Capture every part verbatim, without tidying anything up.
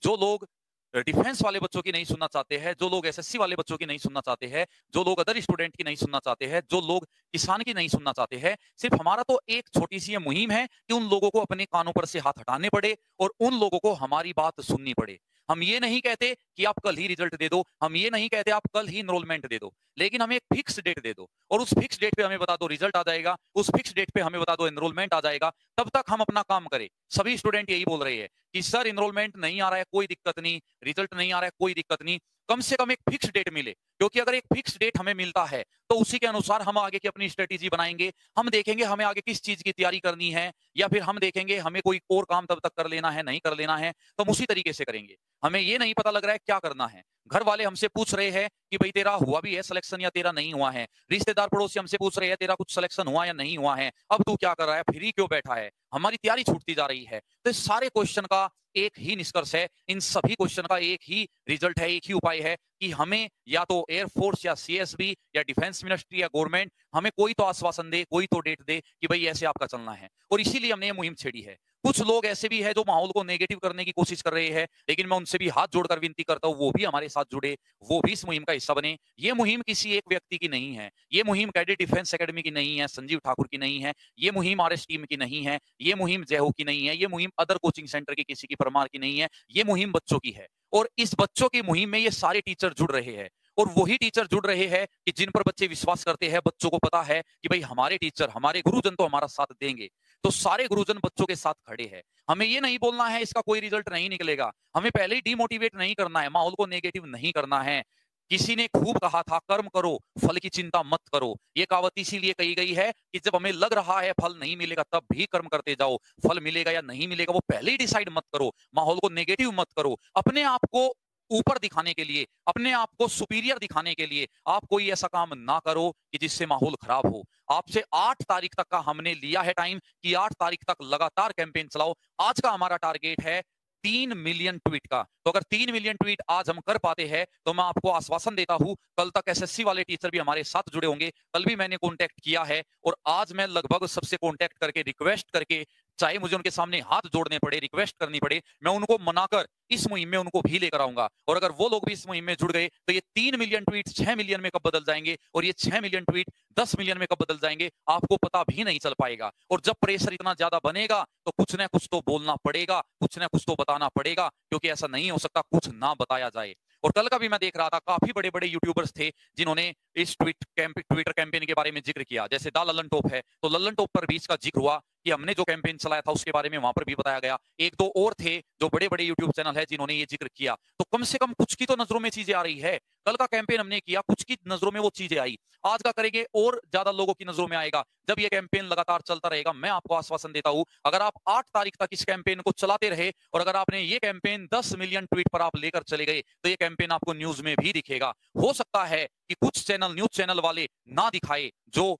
जो लोग डिफेंस वाले बच्चों की नहीं सुनना चाहते हैं, जो लोग एसएससी वाले बच्चों की नहीं सुनना चाहते हैं, जो लोग अदर स्टूडेंट की नहीं सुनना चाहते हैं, जो लोग किसान की नहीं सुनना चाहते हैं, सिर्फ हमारा तो एक छोटी सी ये मुहिम है कि उन लोगों को अपने कानों पर से हाथ हटाने पड़े और उन लोगों को हमारी बात सुननी पड़े। हम ये नहीं कहते कि आप कल ही रिजल्ट दे दो, हम ये नहीं कहते आप कल ही एनरोलमेंट दे दो, लेकिन हमें एक फिक्स डेट दे दो और उस फिक्स डेट पे हमें बता दो रिजल्ट आ जाएगा, उस फिक्स डेट पे हमें बता दो एनरोलमेंट आ जाएगा, तब तक हम अपना काम करें। सभी स्टूडेंट यही बोल रहे हैं कि सर एनरोलमेंट नहीं आ रहा है, कोई दिक्कत नहीं, रिजल्ट नहीं आ रहा है, कोई दिक्कत नहीं, कम से कम एक फिक्स डेट मिले, क्योंकि अगर एक फिक्स डेट हमें मिलता है तो उसी के अनुसार हम आगे की अपनी स्ट्रेटेजी बनाएंगे। हम देखेंगे हमें आगे किस चीज की तैयारी करनी है, या फिर हम देखेंगे हमें कोई और काम तब तक कर लेना है, नहीं कर लेना है, तो हम उसी तरीके से करेंगे। हमें ये नहीं पता लग रहा है क्या करना है। घर वाले हमसे पूछ रहे हैं कि भाई तेरा हुआ भी है सिलेक्शन या तेरा नहीं हुआ है, रिश्तेदार पड़ोसी हमसे पूछ रहे हैं तेरा कुछ सिलेक्शन हुआ या नहीं हुआ है, अब तू क्या कर रहा है, फ्री क्यों बैठा है, हमारी तैयारी छूटती जा रही है। तो इस सारे क्वेश्चन का एक ही निष्कर्ष है, इन सभी क्वेश्चन का एक ही रिजल्ट है, एक ही उपाय है कि हमें या तो एयरफोर्स या सीएसबी या डिफेंस मिनिस्ट्री या गवर्नमेंट हमें कोई तो आश्वासन दे, कोई तो डेट दे कि भाई ऐसे आपका चलना है। और इसीलिए हमने ये मुहिम छेड़ी है। कुछ लोग ऐसे भी हैं जो माहौल को नेगेटिव करने की कोशिश कर रहे हैं, लेकिन मैं उनसे भी हाथ जोड़कर विनती करता हूं वो भी हमारे साथ जुड़े, वो भी इस मुहिम का हिस्सा बने। ये मुहिम किसी एक व्यक्ति की नहीं है, ये मुहिम कैडेट डिफेंस एकेडमी की नहीं है, संजीव ठाकुर की नहीं है, ये मुहिम आरएस टीम की नहीं है, ये मुहिम जयहो की नहीं है, ये मुहिम अदर कोचिंग सेंटर की किसी की परमार की नहीं है, ये मुहिम बच्चों की है। और इस बच्चों की मुहिम में ये सारे टीचर जुड़ रहे हैं, और वही टीचर जुड़ रहे हैं कि जिन पर बच्चे विश्वास करते हैं, बच्चों को पता है कि भाई हमारे टीचर, हमारे गुरुजन तो हमारा साथ देंगे, तो सारे गुरुजन बच्चों के साथ खड़े हैं। हमें ये नहीं बोलना है इसका कोई रिजल्ट नहीं निकलेगा, हमें पहले ही डिमोटिवेट नहीं करना है, माहौल को नेगेटिव नहीं करना है। किसी ने खूब कहा था कर्म करो फल की चिंता मत करो, ये कहावत इसीलिए कही गई है कि जब हमें लग रहा है फल नहीं मिलेगा तब भी कर्म करते जाओ, फल मिलेगा या नहीं मिलेगा वो पहले ही डिसाइड मत करो, माहौल को नेगेटिव मत करो। अपने आप को ऊपर दिखाने के लिए, अपने आप को सुपीरियर दिखाने के लिए आप कोई ऐसा काम ना करो कि जिससे माहौल खराब हो। आपसे आठ तारीख तक का हमने लिया है टाइम कि आठ तारीख तक लगातार कैंपेन चलाओ। आज का हमारा टारगेट है तीन मिलियन ट्वीट का, तो अगर तीन मिलियन ट्वीट आज हम कर पाते हैं तो मैं आपको आश्वासन देता हूं कल तक एसएससी वाले टीचर भी हमारे साथ जुड़े होंगे। कल भी मैंने कांटेक्ट किया है और आज मैं लगभग सबसे कांटेक्ट करके रिक्वेस्ट करके, चाहे मुझे उनके सामने हाथ जोड़ने पड़े, रिक्वेस्ट करनी पड़े, मैं उनको मनाकर इस मुहिम में उनको भी लेकर आऊंगा। और अगर वो लोग भी इस मुहिम में जुड़ गए तो ये तीन मिलियन ट्वीट छह मिलियन में कब बदल जाएंगे और ये छह मिलियन ट्वीट दस मिलियन में कब बदल जाएंगे आपको पता भी नहीं चल पाएगा। और जब प्रेशर इतना ज्यादा बनेगा तो कुछ ना कुछ तो बोलना पड़ेगा, कुछ ना कुछ तो बताना पड़ेगा, क्योंकि ऐसा नहीं हो सकता कुछ ना बताया जाए। और कल का भी मैं देख रहा था काफी बड़े बड़े यूट्यूबर्स थे जिन्होंने इस ट्वीट कैंप ट्विटर कैंपेन के बारे में जिक्र किया, जैसे दा लल्लन टॉप है, तो लल्लन टॉप पर भी इसका जिक्र हुआ कि हमने जो कैंपेन चलाया था उसके बारे में वहां पर भी बताया गया। एक दो और थे जो बड़े बड़े यूट्यूब चैनल है जिन्होंने ये जिक्र किया, तो कम से कम कुछ की तो नजरों में चीजें आ रही है। कल का कैंपेन हमने किया, कुछ की नजरों में वो चीजें आई, आज का करेंगे और ज्यादा लोगों की नजरों में आएगा जब ये कैंपेन लगातार चलता रहेगा। मैं आपको आश्वासन देता हूं अगर आप आठ तारीख तक इस कैंपेन को चलाते रहे और अगर आपने ये कैंपेन दस मिलियन ट्वीट पर आप लेकर चले गए तो ये कैंपेन आपको न्यूज में भी दिखेगा। हो सकता है कि कुछ चैनल, न्यूज चैनल वाले ना दिखाए जो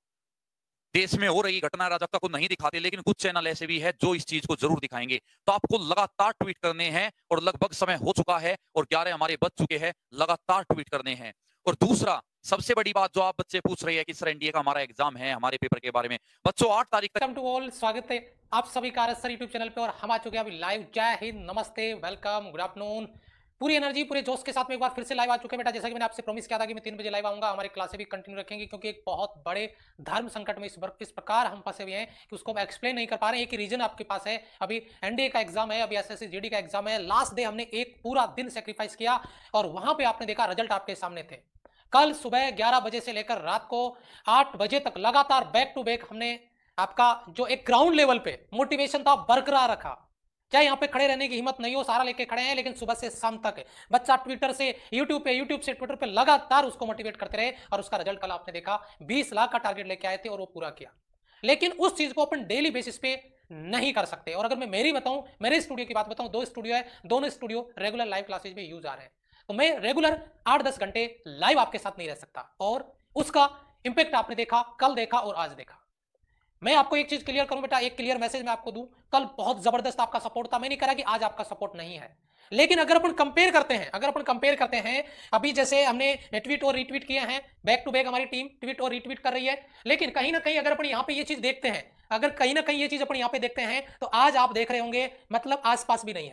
देश में हो रही घटना अराजकता को नहीं दिखाते, लेकिन कुछ चैनल ऐसे भी है जो इस चीज को जरूर दिखाएंगे। तो आपको लगातार ट्वीट करने हैं और लगभग समय हो चुका है और ग्यारह हमारे बज चुके हैं, लगातार ट्वीट करने हैं। और दूसरा सबसे बड़ी बात जो आप बच्चे पूछ रहे हैं कि सर एनडीए का हमारा एग्जाम है, हमारे पेपर के बारे में, बच्चों आठ तारीख तक वेलकम टू ऑल, स्वागत है आप सभी का आरएस सर यूट्यूब चैनल पे और हम आ चुके हैं अभी लाइव। जय हिंद, नमस्ते, वेलकम, गुड आफ्टरनून। पूरी एनर्जी, पूरे जोश के साथ में एक बार फिर से लाइव आ चुके हैं बेटा। जैसा कि मैंने आपसे प्रॉमिस किया था कि मैं तीन बजे लाइव आऊंगा, हमारी क्लासें भी कंटिन्यू रखेंगे क्योंकि एक बहुत बड़े धर्म संकट में इस, इस प्रकार हम फंसे हुए हैं कि उसको हम एक्सप्लेन नहीं कर पा रहे हैं। एक रीजन आपके पास है, अभी एनडीए का एग्जाम है, अभी एसएससी जीडी का एग्जाम है। लास्ट डे हमने एक पूरा दिन सेक्रीफाइस किया और वहां पर आपने देखा रिजल्ट आपके सामने थे। कल सुबह ग्यारह बजे से लेकर रात को आठ बजे तक लगातार बैक टू बैक हमने आपका जो एक ग्राउंड लेवल पे मोटिवेशन था बरकरार रखा। चाहे यहाँ पे खड़े रहने की हिम्मत नहीं हो, सारा लेके खड़े हैं, लेकिन सुबह से शाम तक बच्चा ट्विटर से यूट्यूब पे, यूट्यूब से ट्विटर पे लगातार उसको मोटिवेट करते रहे और उसका रिजल्ट कल आपने देखा। बीस लाख का टारगेट लेके आए थे और वो पूरा किया। लेकिन उस चीज को अपन डेली बेसिस पे नहीं कर सकते। और अगर मैं मेरी बताऊं, मेरे स्टूडियो की बात बताऊं, दो स्टूडियो है, दोनों स्टूडियो रेगुलर लाइव क्लासेज में यूज आ रहे हैं, तो मैं रेगुलर आठ दस घंटे लाइव आपके साथ नहीं रह सकता। और उसका इंपैक्ट आपने देखा, कल देखा और आज देखा। मैं आपको एक चीज क्लियर करूं बेटा, एक क्लियर मैसेज मैं आपको दूं, कल बहुत जबरदस्त आपका सपोर्ट था। मैं नहीं कह रहा कि आज आपका सपोर्ट नहीं है, लेकिन अगर अपन कंपेयर करते हैं, अगर अपन कंपेयर करते हैं, अभी जैसे हमने ट्वीट और रीट्वीट किए हैं, बैक टू बैक हमारी टीम ट्वीट और रीट्वीट कर रही है, लेकिन कहीं ना कहीं अगर अपन यहां पे ये चीज देखते हैं, अगर कहीं ना कहीं ये चीज अपन यहां पे देखते हैं, तो आज आप देख रहे होंगे मतलब आसपास भी नहीं है।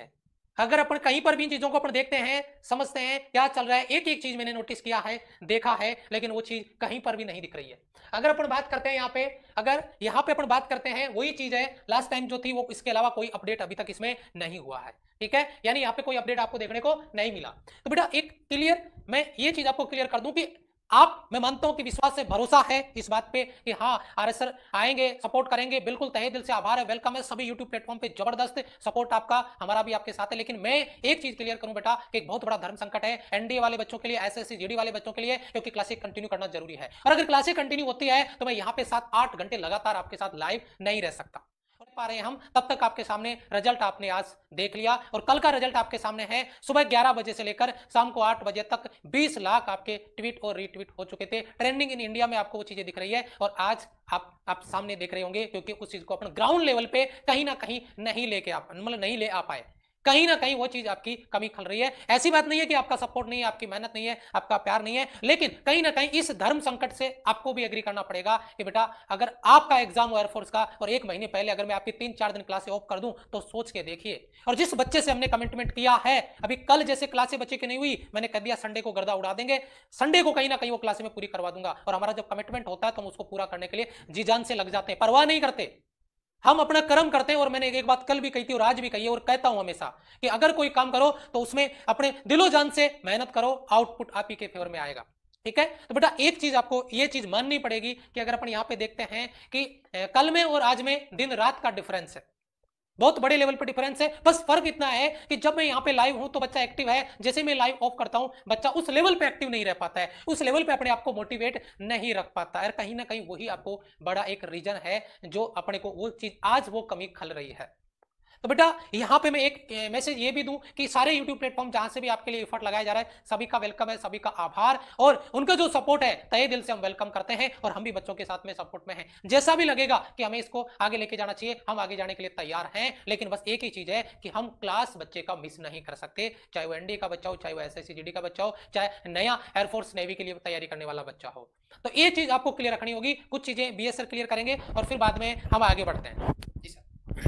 अगर अपन कहीं पर भी इन चीजों को अपन देखते हैं, समझते हैं क्या चल रहा है, एक एक चीज मैंने नोटिस किया है, देखा है, लेकिन वो चीज कहीं पर भी नहीं दिख रही है। अगर अपन बात करते हैं यहाँ पे, अगर यहाँ पे अपन बात करते हैं, वही चीज है लास्ट टाइम जो थी, वो इसके अलावा कोई अपडेट अभी तक इसमें नहीं हुआ है। ठीक है, यानी यहाँ पे कोई अपडेट आपको देखने को नहीं मिला। तो बेटा एक क्लियर, मैं ये चीज आपको क्लियर कर दूं कि आप, मैं मानता हूं कि विश्वास से भरोसा है इस बात पे कि हाँ आरएस सर आएंगे, सपोर्ट करेंगे, बिल्कुल तहे दिल से आभार है, वेलकम है। सभी यूट्यूब प्लेटफॉर्म पे जबरदस्त सपोर्ट आपका, हमारा भी आपके साथ है। लेकिन मैं एक चीज क्लियर करूं बेटा कि एक बहुत बड़ा धर्म संकट है एनडीए वाले बच्चों के लिए, एसएससी जीडी वाले बच्चों के लिए, क्योंकि क्लासेस कंटिन्यू करना जरूरी है। और अगर क्लासेस कंटिन्यू होती है तो मैं यहाँ पे सात आठ घंटे लगातार आपके साथ लाइव नहीं रह सकता पा रहे हैं हम। तब तक आपके सामने रिजल्ट आपने आज देख लिया, और कल का रिजल्ट आपके सामने है। सुबह ग्यारह बजे से लेकर शाम को आठ बजे तक बीस लाख आपके ट्वीट और रीट्वीट हो चुके थे। ट्रेंडिंग इन इंडिया में आपको वो चीजें दिख रही है, और आज आप आप सामने देख रहे होंगे, क्योंकि उस चीज को अपन ग्राउंड लेवल पे कहीं ना कहीं नहीं लेके आप मतलब नहीं ले आ पाए। कहीं ना कहीं वो चीज आपकी कमी खल रही है। ऐसी बात नहीं है कि आपका सपोर्ट नहीं है, आपकी मेहनत नहीं है, आपका प्यार नहीं है, लेकिन कहीं ना कहीं इस धर्म संकट से आपको भी एग्री करना पड़ेगा कि बेटा अगर आपका एग्जाम हो एयरफोर्स का, और एक महीने पहले अगर मैं आपकी तीन चार दिन क्लासे ऑफ कर दूं, तो सोच के देखिए। और जिस बच्चे से हमने कमिटमेंट किया है, अभी कल जैसे क्लासे बच्चे की नहीं हुई, मैंने कह दिया संडे को गर्दा उड़ा देंगे, संडे को कहीं ना कहीं वो क्लासे में पूरी करवा दूंगा। और हमारा जब कमिटमेंट होता है तो हम उसको पूरा करने के लिए जी जान से लग जाते हैं, परवाह नहीं करते, हम अपना कर्म करते हैं। और मैंने एक बात कल भी कही थी और आज भी कही है, और कहता हूं हमेशा कि अगर कोई काम करो तो उसमें अपने दिलो जान से मेहनत करो, आउटपुट आप ही के फेवर में आएगा। ठीक है, तो बेटा एक चीज आपको ये चीज माननी पड़ेगी कि अगर अपन यहां पे देखते हैं कि कल में और आज में दिन रात का डिफरेंस है, बहुत बड़े लेवल पे डिफरेंस है। बस फर्क इतना है कि जब मैं यहां पे लाइव हूं तो बच्चा एक्टिव है, जैसे मैं लाइव ऑफ करता हूं बच्चा उस लेवल पे एक्टिव नहीं रह पाता है, उस लेवल पे अपने आप को मोटिवेट नहीं रख पाता है। कहीं ना कहीं वही आपको बड़ा एक रीजन है जो अपने को वो चीज आज वो कमी खल रही है। तो बेटा यहां पे मैं एक मैसेज ये भी दूं कि सारे यूट्यूब प्लेटफॉर्म जहां से भी आपके लिए एफर्ट लगाया जा रहा है, सभी का वेलकम है, सभी का आभार, और उनका जो सपोर्ट है तहे दिल से हम वेलकम करते हैं, और हम भी बच्चों के साथ में सपोर्ट में हैं। जैसा भी लगेगा कि हमें इसको आगे लेके जाना चाहिए, हम आगे जाने के लिए तैयार हैं। लेकिन बस एक ही चीज है कि हम क्लास बच्चे का मिस नहीं कर सकते, चाहे वो एनडीए का बच्चा हो, चाहे वो एसएससी जीडी का बच्चा हो, चाहे नया एयरफोर्स नेवी के लिए तैयारी करने वाला बच्चा हो। तो ये चीज आपको क्लियर रखनी होगी। कुछ चीजें बी एस सर क्लियर करेंगे और फिर बाद में हम आगे बढ़ते हैं। जी सर।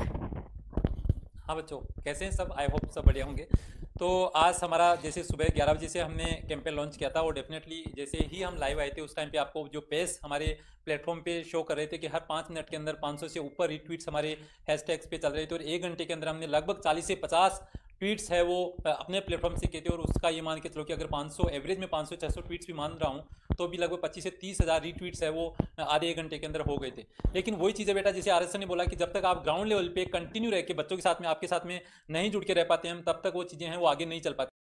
हाँ बच्चों, कैसे हैं सब? आई होप सब बढ़िया होंगे। तो आज हमारा जैसे सुबह ग्यारह बजे से हमने कैंपेन लॉन्च किया था, और डेफिनेटली जैसे ही हम लाइव आए थे उस टाइम पे आपको जो पेस हमारे प्लेटफॉर्म पे शो कर रहे थे कि हर पाँच मिनट के अंदर पाँच सौ से ऊपर रीट्वीट्स हमारे हैशटैग्स पे चल रहे थे, और एक घंटे के अंदर हमने लगभग चालीस से पचास ट्वीट्स है वो अपने प्लेटफॉर्म से किए थे। और उसका ये मान के चलो कि अगर पाँच सौ एवरेज में पाँच सौ छह सौ ट्वीट्स भी मान रहा हूँ, तो भी लगभग पच्चीस से तीस हज़ार रीट्वीट्स है वो आधे एक घंटे के अंदर हो गए थे। लेकिन वही चीज़ है बेटा, जैसे आर एस ने बोला कि जब तक आप ग्राउंड लेवल पे कंटिन्यू रह के बच्चों के साथ में आपके साथ में नहीं जुड़ के रह पाते हैं, तब तक वो चीज़ें हैं वो आगे नहीं चल पाती।